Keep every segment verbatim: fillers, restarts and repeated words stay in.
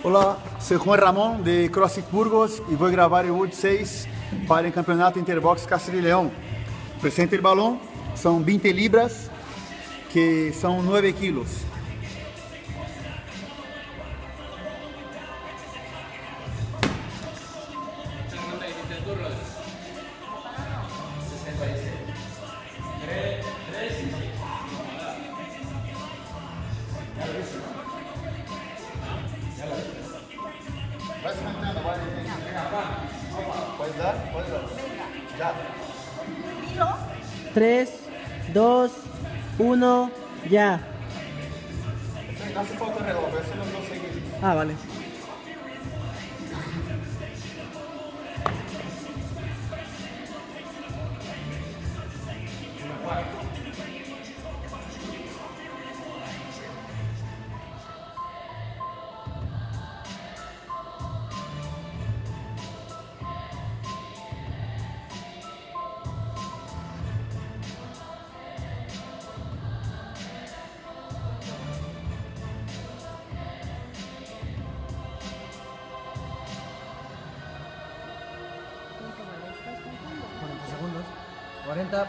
Hola, soy Juan Ramón de CrossFit Burgos y voy a grabar el Wood seis para el Campeonato Interbox Castilla y León. Presente el balón, son veinte libras, que son nueve kilos. ¿Puedes dar? ¿Puedes dar? Ya. tres, dos, uno, ya. No hace falta reloj, eso los dos seguidos. Ah, vale. cuarenta segundos. cuarenta.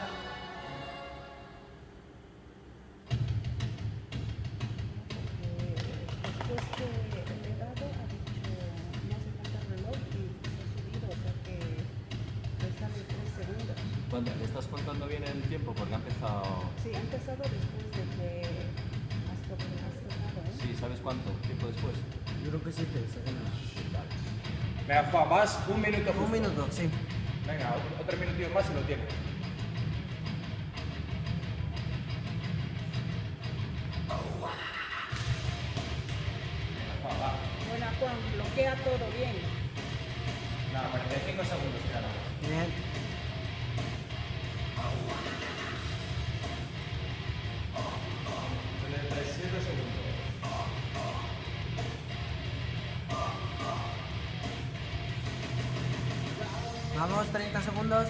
Después que el legado ha dicho no hace falta reloj y se ha subido, o sea que resta de tres segundos. ¿Cuánto? ¿Le estás contando bien el tiempo? Porque ha empezado... Sí, ha empezado después de que has tocado, has tocado, ¿eh? Sí, ¿sabes cuánto tiempo después? Yo creo que siete segundos. Venga, Juan, vas un minuto justo. Un minuto, sí. Venga, otro, otro minutillo más y lo tienes. Bueno, Juan, bloquea todo bien. Nada, cuarenta y cinco segundos, claro. Bien. treinta y siete segundos. Vamos, treinta segundos.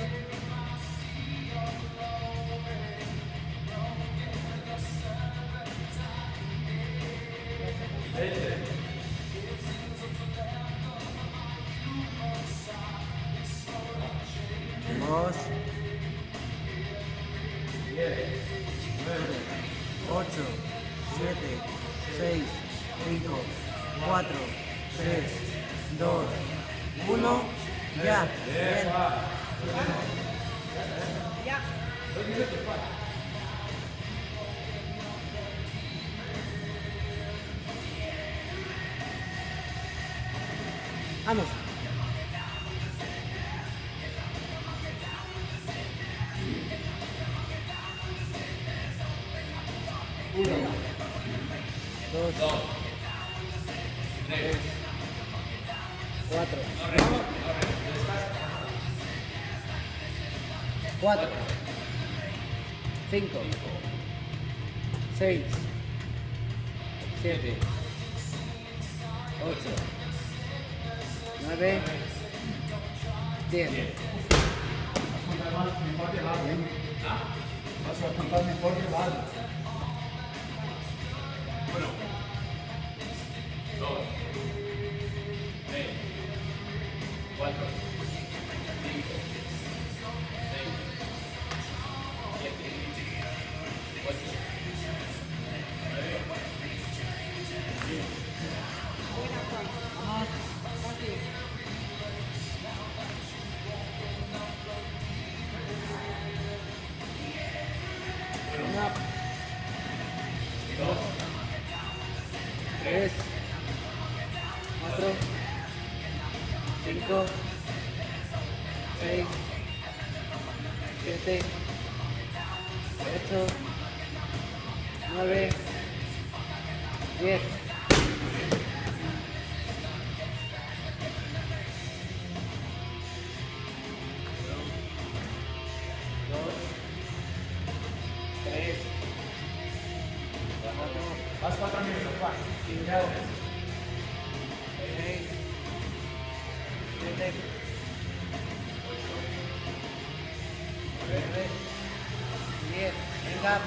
Dos. Ocho, siete, seis, cinco, cuatro, tres, dos, uno, ya. Bien. Ya. Vamos. Uno, dos, tres, cuatro, cuatro, cinco, seis, siete, ocho, nueve, diez. Vas a contar mejor de lado, ¿eh? Vas a contar mejor de lado. Buena, Juan. Fácil. Una, dos, tres, cuatro, cinco, seis, siete, ocho, nueve, diez. Dos, tres, cuatro, Vas cuatro minutos, Juan. cinco, seis, siete, ocho, nueve, diez. Venga.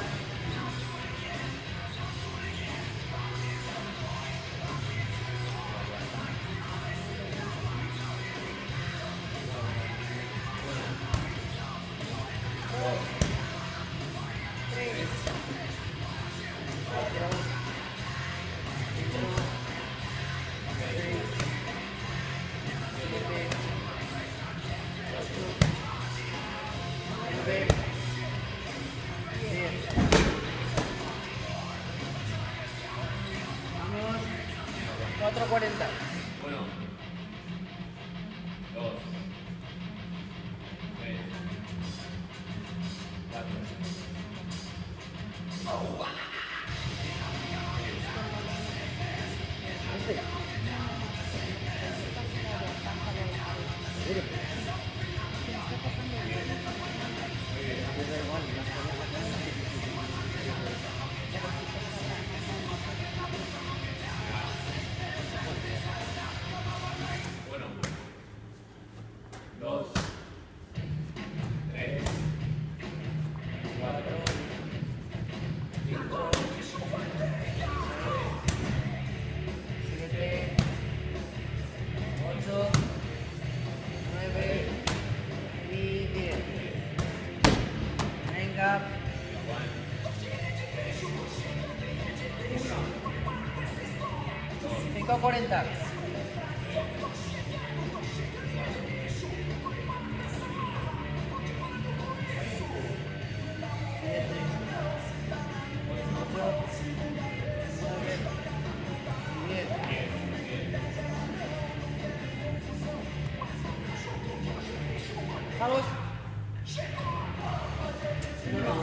nueve, diez. Vamos. cuatro cuarenta. Uno, dos, tres, cuatro. Uno, dos, tres, cuatro, cinco, siete, ocho, nueve y diez. Venga. cinco cuarenta. Vamos. Uno,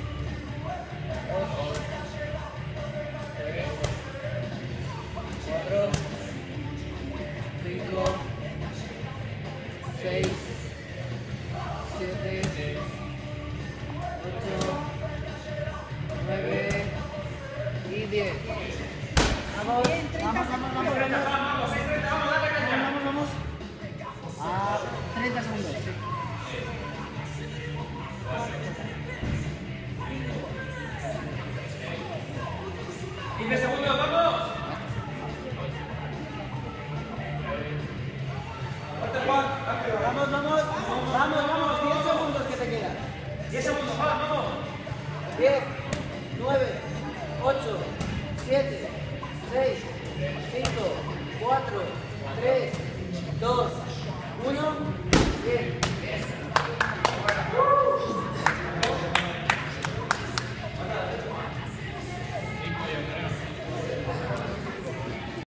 dos, tres, cuatro, cinco, seis, siete, ocho, nueve y diez. Vamos, vamos, vamos, vamos, vamos. Vamos, vamos. A treinta segundos. Sí. quince segundos, vamos. Vamos, vamos, vamos, vamos, diez segundos que te quedan. diez segundos, vamos, vamos. diez, nueve, ocho, siete,